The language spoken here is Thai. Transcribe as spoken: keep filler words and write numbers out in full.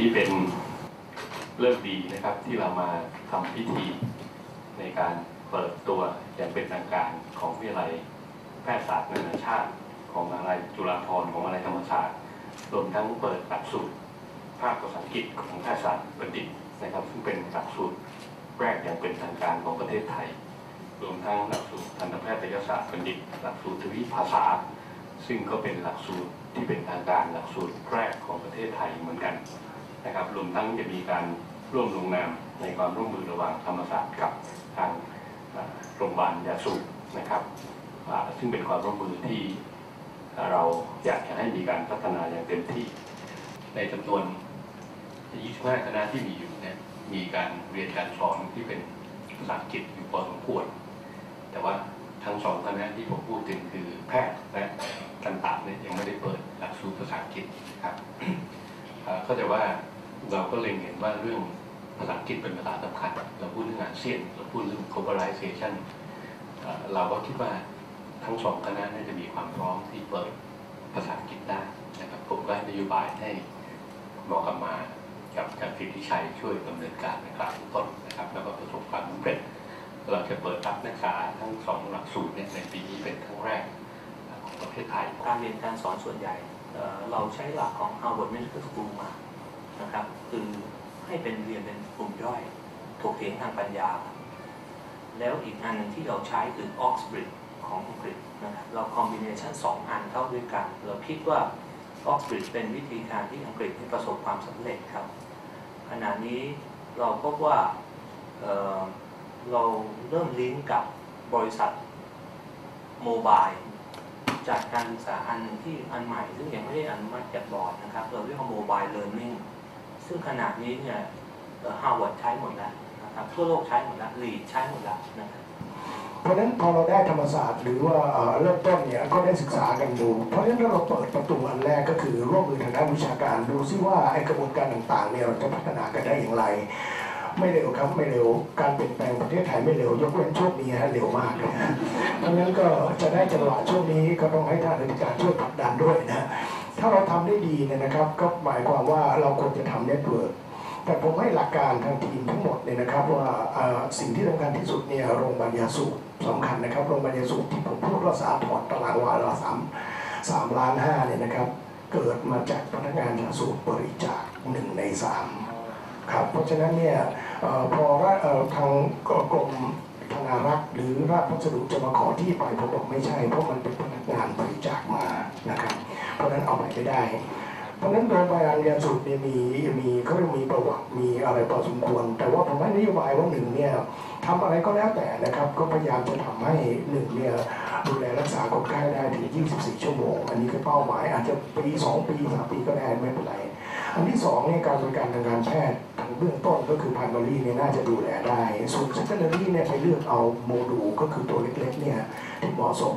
นี้เป็นเลิกดีนะครับที่เรามาทำพิธีในการเปิดตัวอย่างเป็นทางการของวิทยาลัยแพทยศาสตร์นานาชาติของมหาวิทยาลัยจุฬาภรณ์ของมหาวิทยาลัยธรรมศาสตร์รวมทั้งเปิดหลักสูตรภาคภาษาอังกฤษของแพทยศาสตร์บัณฑิตนะครับซึ่งเป็นหลักสูตรแรกอย่างเป็นทางการของประเทศไทยรวมทั้งหลักสูตรทันตแพทยศาสตร์บัณฑิตหลักสูตรทวีภาษาซึ่งก็เป็นหลักสูตรที่เป็นทางการหลักสูตรแรกของประเทศไทยเหมือนกันนะครับรวมทั้งจะมีการร่วมลงนามในความร่วมมือระหว่างธรรมศาสตร์กับทางโรงพยาบาลยาสูบนะครับซึ่งเป็นความร่วมมือที่เราอยากจะให้มีการพัฒนาอย่างเต็มที่ในจำนวนยี่สิบห้าคณะที่มีอยู่เนี่ยมีการเรียนการสอนที่เป็นภาษาอังกฤษอยู่พอสมควรแต่ว่าทั้งสองคณะที่ผมพูดถึงคือแพทย์และทันตะเนี่ยยังไม่ได้เปิดหลักสูตรภาษาอังกฤษครับเข้าใจว่าเราก็เล็งเห็นว่าเรื่องภาษาอังกฤษเป็นภาษาสำคัญเราพูดเรื่องอาเซียนเราพูดเรื่อง globalization เราก็คิดว่าทั้งสองคณะน่าจะมีความพร้อมที่เปิดภาษาอังกฤษได้นะครับผมก็ให้นโยบายให้หมอกำมากับอาจารย์สิทธิชัยช่วยดำเนินการในครั้งต้นนะครับแล้วก็ประสบความสำเร็จเราจะเปิดรับนักศึกษาทั้งสองหลักสูตรในปีนี้เป็นครั้งแรกของประเทศไทยการเรียนการสอนส่วนใหญ่เราใช้หลักของ Harvard Medical School มานะครับคือให้เป็นเรียนเป็นกลุ่มย่อยถกเถียงทางปัญญาแล้วอีกอันที่เราใช้คือ Oxbridge ของอังกฤษนะครับเราคอมบิเนชันสองอันเข้าด้วยกันเราคิดว่า Oxbridge เป็นวิธีการที่อังกฤษประสบความสำเร็จครับขณะนี้เราพบว่า เ, เราเริ่มลิงก์กับบริษัทโมบายจากการศึกษาอันที่อันใหม่ซึ่งยังไม่ได้อนุมัติจากบอร์ดนะครับเราเรียกว่าโมบายเลิร์นนิ่งซึ่งขณะนี้เนี่ยฮาร์วาร์ดใช้หมดแล้วนะครับทั่วโลกใช้หมดแล้วลีดใช้หมดแล้วนะครับเพราะฉะนั้นพอเราได้ธรรมศาสตร์หรือว่าเริ่มต้นเนี่ยก็ได้ศึกษากันดูเพราะฉะนั้นเราเปิดประตูอันแรกก็คือร่วมมือทางด้านวิชาการดูซิว่าไอกระบวนการต่างๆเนี่ยเราจะพัฒนากันได้อย่างไรไม่เร็วครับไม่เร็วการเปลี่ยนแปลงประเทศไทยไม่เร็วยกเว้นช่วงนี้ฮะเร็วมากเลยเพราะฉะนั้นก็จะได้จังหวะช่วงนี้ก็ต้องให้ท่านอธิการช่วยผลักดันด้วยนะถ้าเราทำได้ดีเนี่ยนะครับก็หมายความว่าเราควรจะทำเน็ตเวิร์กแต่ผมให้หลักการทางทีมทั้งหมดเนี่ยนะครับว่าสิ่งที่สำคัญที่สุดเนี่ยโรงพยาบาลยาสูบสำคัญนะครับโรงพยาบาลยาสูบที่ผมพูดว่าสาถอดตารางวาละสามสามล้านห้าเนี่ยนะครับเกิดมาจากพนักงานยาสูบบริจาคหนึ่งในสามครับเพราะฉะนั้นเนี่ยพอทางกรมธนารักษ์หรือราชพัสดุจะมาขอที่ไปผมบอกไม่ใช่เพราะมันเป็นพนักงานบริจาคมานะครับเพราะฉะนั้นเอาไปไม่ได้เพราะฉะนั้นโรงพยาบาลยาสูบเนี่ยมีมีเขาเรียกมีประวัติมีอะไรพอสมควรแต่ว่าผมให้นโยบายว่าหนึ่งเนี่ยทำอะไรก็แล้วแต่นะครับก็พยายามจะทำให้หนึ่งเนี่ยดูแลรักษาคนไข้ได้ถึงยี่สิบสี่ชั่วโมงอันนี้คือเป้าหมายอาจจะปีสองปีสามปีก็ได้ไม่เป็นไรอันที่สองเนี่ยการบริการทางการแพทย์ทางเบื้องต้นก็คือ primary เนี่ยน่าจะดูแลได้ส่วน secondary เนี่ยไปเลือกเอาโมดูลก็คือตัวเล็กๆเนี่ยที่เหมาะสม